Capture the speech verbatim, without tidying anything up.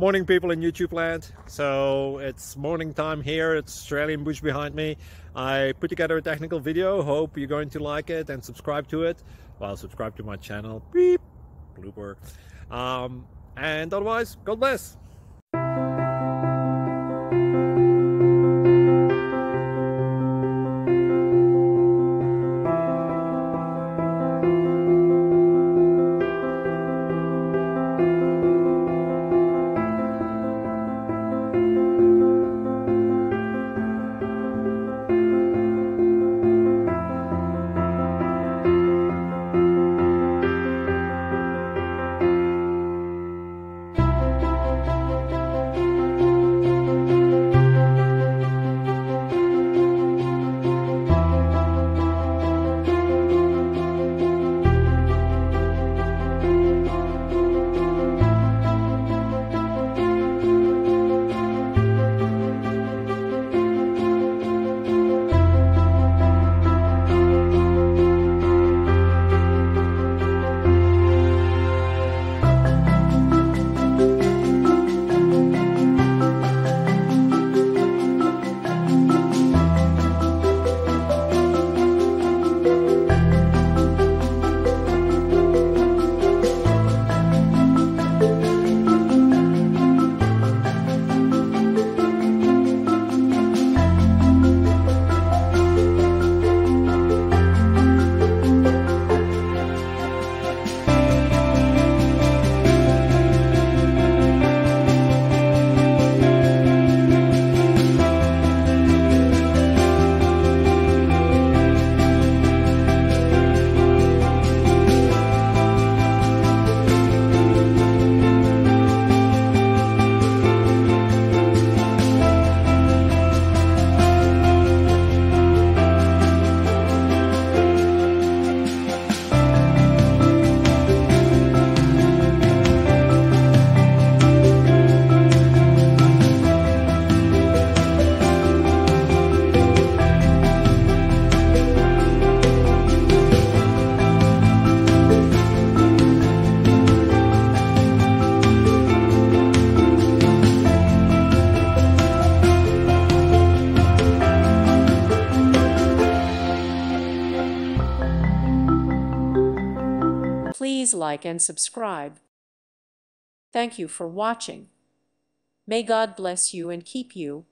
Morning, people in YouTube land. So it's morning time here. It's Australian bush behind me. I put together a technical video. Hope you're going to like it and subscribe to it. Well, subscribe to my channel. Beep. Blooper. Um, and otherwise, God bless. Please like and subscribe. Thank you for watching. May God bless you and keep you.